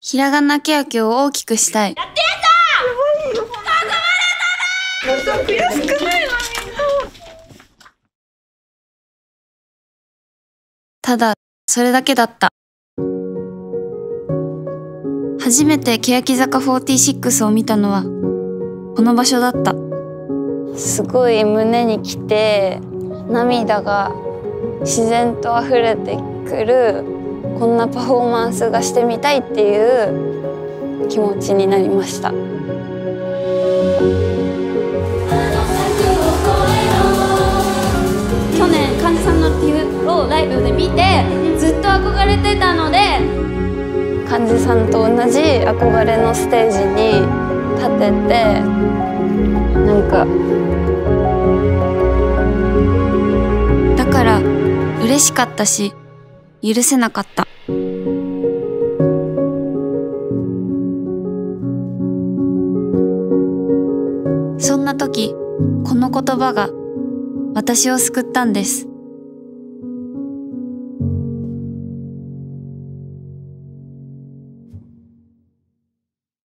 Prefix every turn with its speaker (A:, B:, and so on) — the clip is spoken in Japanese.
A: ひらがなけやきを大きくしたい。
B: やってやったー！悔しくないの？
A: ただ、それだけだった。初めて欅坂46を見たのは、この場所だった。
C: すごい胸にきて、涙が自然と溢れてくる、こんなパフォーマンスがしてみたいっていう気持ちになりました。
D: 去年患者さんのっていうをライブで見てずっと憧れてたので、
C: 患者さんと同じ憧れのステージに立てて、なんか
A: だから嬉しかったし、許せなかった。そんな時、この言葉が私を救ったんです。